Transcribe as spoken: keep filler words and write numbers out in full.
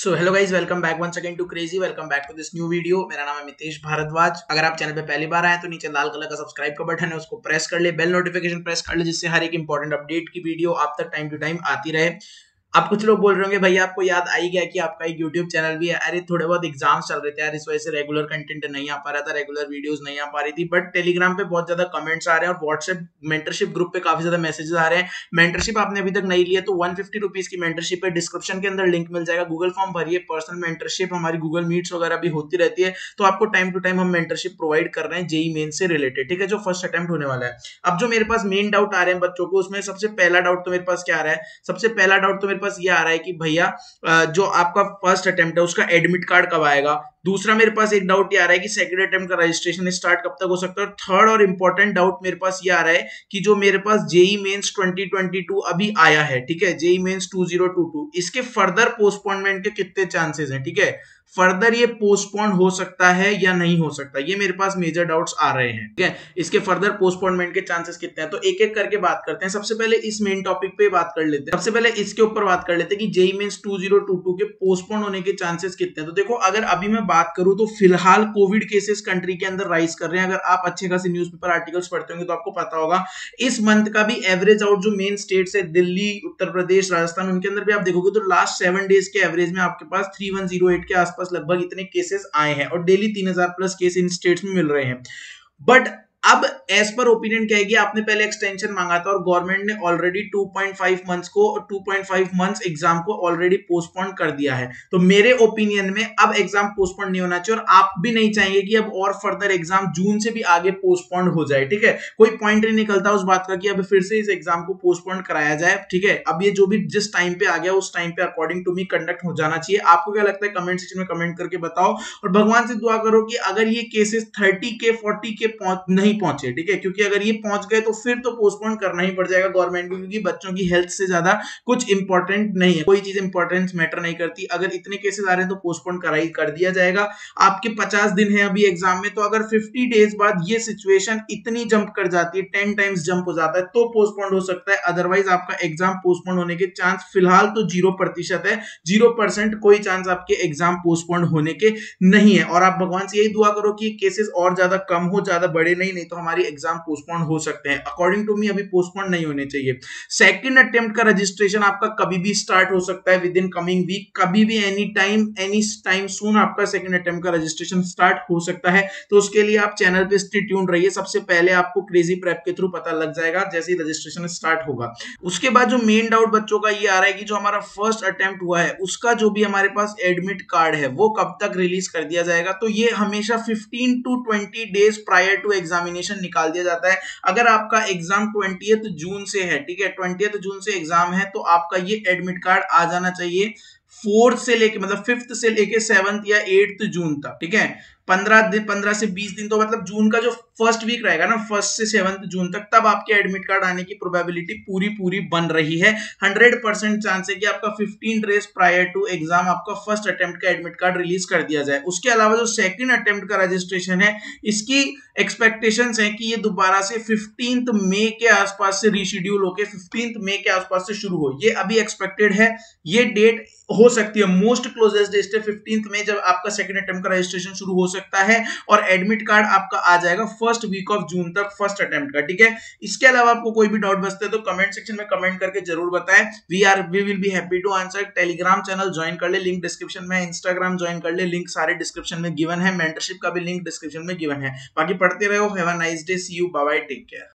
So hello guys, welcome back once again to crazy. Welcome back to this new video. मेरा नाम है मितेश भारद्वाज। अगर आप चैनल पे पहली बार आए तो नीचे लाल कलर का सब्सक्राइब का बटन है, उसको प्रेस कर ले, बेल नोटिफिकेशन प्रेस कर ले, जिससे हर एक इंपॉर्टेंट अपडेट की वीडियो आप तक टाइम टू टाइम आती रहे। अब कुछ लोग बोल रहे होंगे भैया आपको याद आई गया कि आपका एक यूट्यूब चैनल भी है। अरे थोड़े बहुत एग्जाम्स चल रहे थे यार, इस वजह से रेगुलर कंटेंट नहीं आ पा रहा था, रेगुलर वीडियोस नहीं आ पा रही थी। बट टेलीग्राम पे बहुत ज्यादा कमेंट्स आ रहे हैं और व्हाट्सएप मेंटरशिप ग्रुप पे काफी ज्यादा मैसेजेस आ रहे हैं। मेंटरशिप आपने अभी तक नहीं लिया तो वन फिफ्टी रुपीज की मेंटरशिप है, डिस्क्रिप्शन के अंदर लिंक मिल जाएगा। गूगल फॉर्म भरिए, पर्सनल मेंटरशिप, हमारी गूगल मीट्स वगैरह भी होती रहती है, तो आपको टाइम टू टाइम हम मेंटरशिप प्रोवाइड कर रहे हैं जेई मेन से रिलेटेड, ठीक है, जो फर्स्ट अटेम्प्ट होने वाला है। अब जो मेरे पास मेन डाउट आ रहे हैं बच्चों को, उसमें सबसे पहला डाउट तो मेरे पास क्या आ रहा है? सबसे पहला डाउट तो मेरे पास ये आ रहा है कि भैया जो आपका फर्स्ट अटेम्प्ट है उसका एडमिट कार्ड कब आएगा। दूसरा मेरे पास एक डाउट ये आ रहा है कि सेकंड अटेम्प्ट का रजिस्ट्रेशन स्टार्ट कब तक हो सकता है। और थर्ड और इंपॉर्टेंट डाउट मेरे पास ये आ रहा है कि जो मेरे पास JEE mains twenty twenty two अभी आया है, ठीक है, JEE mains twenty twenty two, इसके फर्दर पोस्टपोनमेंट के कितने चांसेस हैं, ठीक है, फर्दर ये पोस्टपोन हो सकता है या नहीं हो सकता, ये मेरे पास मेजर डाउट्स आ रहे हैं, ठीक है। इसके फर्दर पोस्टपोनमेंट के चांसेस कितने हैं, तो एक एक करके बात करते हैं। सबसे पहले इस मेन टॉपिक पे बात कर लेते हैं। सबसे पहले इसके ऊपर बात कर लेते हैं कि JEE mains twenty twenty two के पोस्टपोन होने के चांसेस कितने हैं। तो देखो, अगर अभी मैं बात करूं तो फिलहाल कोविड केसेस कंट्री के अंदर राइज कर रहे हैं। अगर आप अच्छे खासे न्यूज़पेपर आर्टिकल्स पढ़ते होंगे तो आपको पता होगा इस मंथ का भी एवरेज आउट जो मेन स्टेट्स है, दिल्ली, उत्तर प्रदेश, राजस्थान, उनके अंदर भी आप देखोगे तो लास्ट सेवन डेज के एवरेज में आपके पास थ्री वन जीरो एट के आसपास लगभग इतने केसेस आए हैं और डेली तीन हजार प्लस केस इन स्टेट्स में मिल रहे हैं। बट अब एज पर ओपिनियन क्या है कि आपने पहले एक्सटेंशन मांगा था और गवर्नमेंट ने already two point five months को two point five months exam को ऑलरेडी पोस्टपोन कर दिया है। तो मेरे ओपिनियन में अब एग्जाम पोस्टपोन नहीं होना चाहिए और आप भी नहीं चाहेंगे कि अब और फर्दर एग्जाम जून से भी आगे पोस्टपोन हो जाए, ठीक है। कोई पॉइंट नहीं निकलता उस बात का कि अब फिर से इस एग्जाम को पोस्टपोन कराया जाए, ठीक है। अब ये जो भी जिस टाइम पे आ गया उस टाइम पे अकॉर्डिंग टू मी कंडक्ट हो जाना चाहिए। आपको क्या लगता है कमेंट सेक्शन में कमेंट करके बताओ और भगवान से दुआ करो कि अगर ये केसेस थर्टी के फोर्टी के नहीं पहुंचे, ठीक है, क्योंकि अगर ये पहुंच गए तो फिर तो पोस्टपोन करना ही पड़ जाएगा गवर्नमेंट को, क्योंकि बच्चों की हेल्थ से ज्यादा कुछ इंपॉर्टेंट नहीं है, कोई चीज इंपॉर्टेंस मैटर नहीं करती। अगर इतने केसेस आ रहे हैं तो पोस्टपोन कराई कर दिया जाएगा। आपके पचास दिन है अभी एग्जाम में, तो अगर फिफ्टी डेज बाद ये सिचुएशन इतनी जंप कर जाती है, टेन टाइम्स जंप हो जाता है, तो पोस्टपोन हो सकता है। अदरवाइज आपका एग्जाम पोस्टपोन होने के चांस फिलहाल तो जीरो प्रतिशत है, जीरो परसेंट कोई चांस आपके एग्जाम पोस्टपोन होने के नहीं है। और आप भगवान से यही दुआ करो कि केसेस और ज्यादा कम हो, ज्यादा बड़े नहीं, नहीं तो हमारी एग्जाम पोस्टपोन हो सकते हैं। अकॉर्डिंग टू मी अभी पोस्टपोन नहीं होने चाहिए। सेकंड अटेम्प्ट का रजिस्ट्रेशन आपका कभी भी स्टार्ट हो सकता है, विद इन कमिंग वीक, कभी भी, any time, any time soon आपका सेकंड अटेम्प्ट का रजिस्ट्रेशन स्टार्ट हो सकता है। तो उसके लिए आप चैनल पे स्टे ट्यून रहिए, सबसे पहले आपको क्रेजी प्रेप के थ्रू पता लग जाएगा जैसे ही रजिस्ट्रेशन स्टार्ट होगा। उसके बाद जो मेन डाउट बच्चों का ये आ रहा है कि जो हमारा फर्स्ट अटेम्प्ट हुआ है उसका जो भी हमारे पास एडमिट कार्ड है वो कब तक रिलीज कर दिया जाएगा। तो ये हमेशा fifteen to twenty days prior to examination निकाल दिया जाता है। अगर आपका एग्जाम ट्वेंटिएथ जून से है, ठीक है, ट्वेंटिएथ जून से एग्जाम है, तो आपका ये एडमिट कार्ड आ जाना चाहिए फोर्थ से लेके, मतलब फिफ्थ से लेके सेवंथ या एट्थ जून तक, ठीक है। पंद्रह दिन, पंद्रह से बीस दिन, तो मतलब जून का जो फर्स्ट वीक रहेगा ना, फर्स्ट से सेवंथ जून तक, तब आपके एडमिट कार्ड आने की प्रोबेबिलिटी पूरी पूरी बन रही है। हंड्रेड परसेंट चांस है कि आपका fifteen days prior to exam आपका फर्स्ट अटेम्प्ट का एडमिट कार्ड रिलीज कर दिया जाए। उसके अलावा जो सेकंड अटेम्प्ट का रजिस्ट्रेशन है, इसकी एक्सपेक्टेशंस है कि ये दोबारा से फिफ्टींथ मई के आसपास से रीशेड्यूल होकर फिफ्टींथ मई के आसपास से शुरू हो, ये अभी एक्सपेक्टेड है। ये डेट हो सकती है, मोस्ट क्लोजेस्ट डेट है फिफ्टींथ में, जब आपका सेकंड अटेम्प्ट का रजिस्ट्रेशन शुरू हो सकता है और एडमिट कार्ड आपका आ जाएगा फर्स्ट वीक ऑफ जून तक फर्स्ट अटेम्प्ट का, ठीक है। इसके अलावा आपको कोई भी डाउट बचता है तो कमेंट सेक्शन में कमेंट करके जरूर बताएं। We are we will be happy to answer. Telegram channel join कर ले, लिंक डिस्क्रिप्शन में, इंस्टाग्राम ज्वाइन कर ले, लिंक सारे डिस्क्रिप्शन में गिवन है, मेंटरशिप का भी लिंक डिस्क्रिप्शन में गिवन है। बाकी पढ़ते रहो, have a nice day, see you, bye bye, take care.